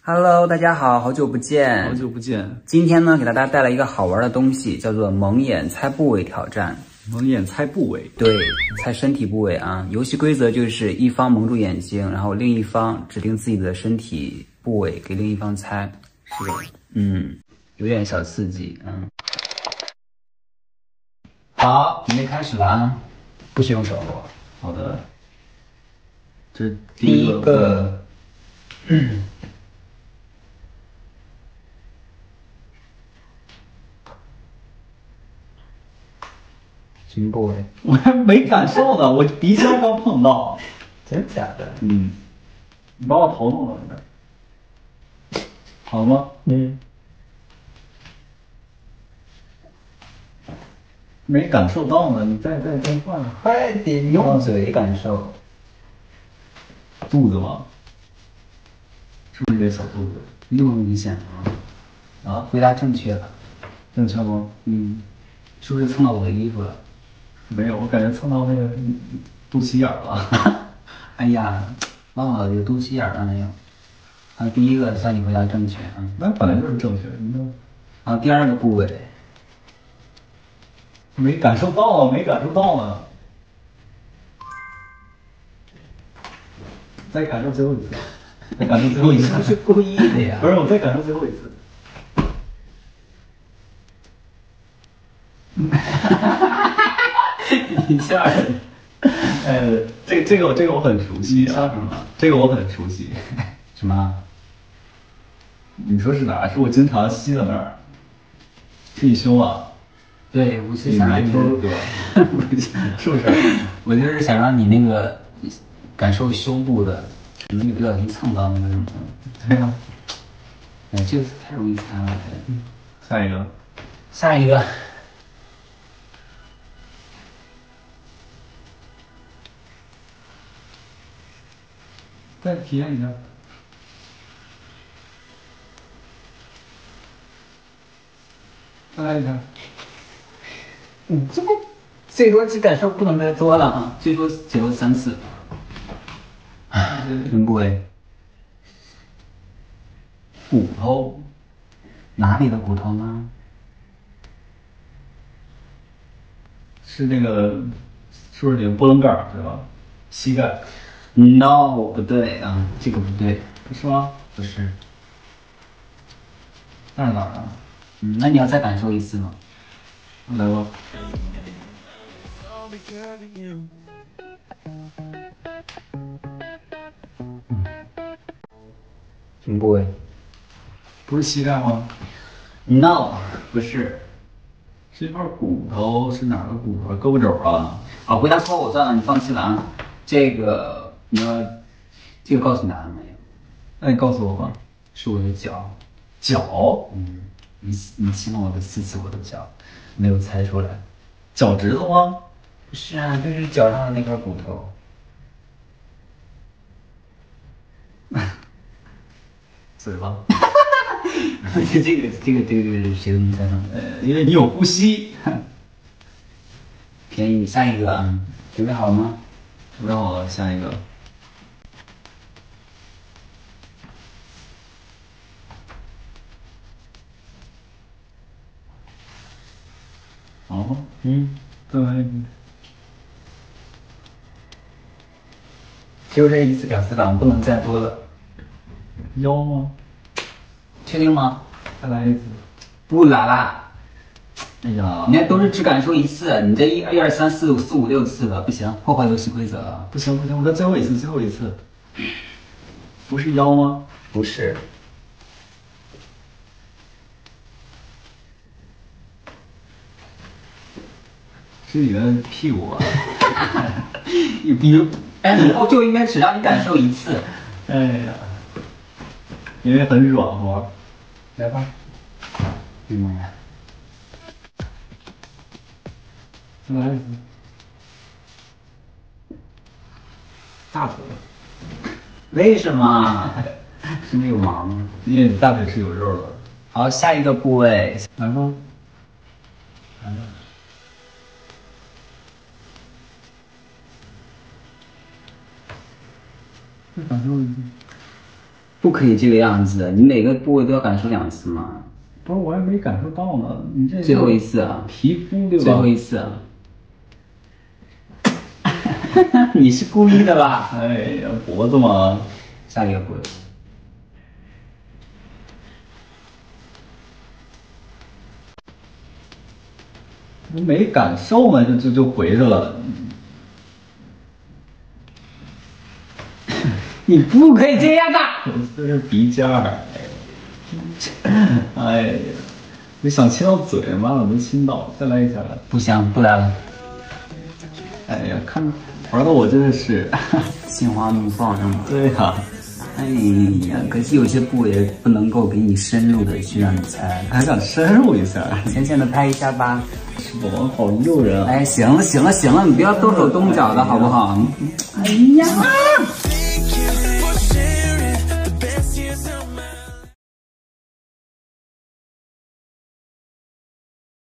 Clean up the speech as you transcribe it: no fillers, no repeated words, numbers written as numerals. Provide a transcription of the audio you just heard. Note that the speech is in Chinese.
Hello， 大家好，好久不见， 好久不见。 今天呢，给大家带来一个好玩的东西，叫做蒙眼猜部位挑战。 蒙眼猜部位， 对，猜身体部位啊。游戏规则就是一方蒙住眼睛，然后另一方指定自己的身体部位给另一方猜。 是的， 有点小刺激，好，准备开始了啊，不许用手。 好的。这第一个，什么部位？ 我还没感受呢，我鼻腔刚碰到。 真假的？ 你把我头弄到这儿，好吗？没感受到呢，你再换， 快点用嘴感受。 肚子吗？是不是这小肚子？ 那么明显啊？回答正确了。 正确吗？ 是不是蹭到我的衣服了？ 没有，我感觉蹭到那个肚脐眼了。 哎呀，忘了有肚脐眼了没有？啊，第一个算你回答正确啊。 那本来就是正确的，你知道吗？ 啊，第二个部位， 没感受到，没感受到呢。再感受最后一次，再感受最后一次。 你是不是故意的呀？ 不是，我再感受最后一次。 你笑人。 这个我很熟悉。 你笑什么？ 这个我很熟悉。 什么？ 你说是哪儿？是我经常吸的那儿。是你胸啊？ 对，我是想让你， 对吧？是不是？ 我就是想让你那个感受胸部的，可能你不小心蹭到那个什么。 对呀。 哎，这个太容易猜了。 下一个。 下一个。 再体验一下。再来一下。 这不最多只感受不能再多了啊，最多只有3次。什么部位？骨头。哪里的骨头呢？ 是那个，是不是你的波棱盖对吧？膝盖。 No， 不对啊，这个不对。 不是吗？ 不是。 那是哪儿啊？ 那你要再感受一次吗？ 来吧。 什么部位？ 不是膝盖吗 ？No， 不是。 是一块骨头，是哪儿的骨头？胳膊肘啊？ 回答错误算了，你放弃了啊。这个你要，这个告诉你答案没有？ 那你告诉我吧。 是我的脚。 脚？ 你亲了我的4次我的脚，没有猜出来。 脚趾头吗？ 不是啊，就是脚上的那块骨头。 嘴巴。 这个谁都能猜上。 因为你有呼吸。 便宜你。下一个啊，准备好了吗？ 准备好了，下一个。好。再来一个。 就这一次2次档，不能再多了。 腰吗？ 确定吗？ 再来一次。 不啦啦。 哎呀， 你看都是只感受1次，你这1、2、3、4、5、6次了，不行，破坏游戏规则了。 不行，我说最后一次，最后一次。不是腰吗？ 不是。 是你的屁股啊。 比如，以后就应该只让你感受1次。 哎呀，因为很软和。 来吧。 再来一次。大腿。 为什么？是没有毛吗？ 因为你大腿是有肉的。 好，下一个部位。 来吧。再感受一次。 不可以这个样子，你每个部位都要感受2次嘛。 不是，我还没感受到呢。你这最后一次啊， 皮肤对吧？ 最后一次啊。你是故意的吧？ 哎呀，脖子嘛， 下一个部位。 我没感受嘛，就回着了。 你不可以这样的。 这是鼻尖儿。哎呀，你想亲到嘴吗？没亲到，再来一下。 不行，不来了。 哎呀，玩的我真的是心花怒放是吗？ 对呀。 哎呀，可惜有些部位不能够给你深入的去让你猜， 还想深入一下， 浅浅的拍一下吧。 我好诱人啊！ 哎，行了，你不要动手动脚的好不好？哎呀！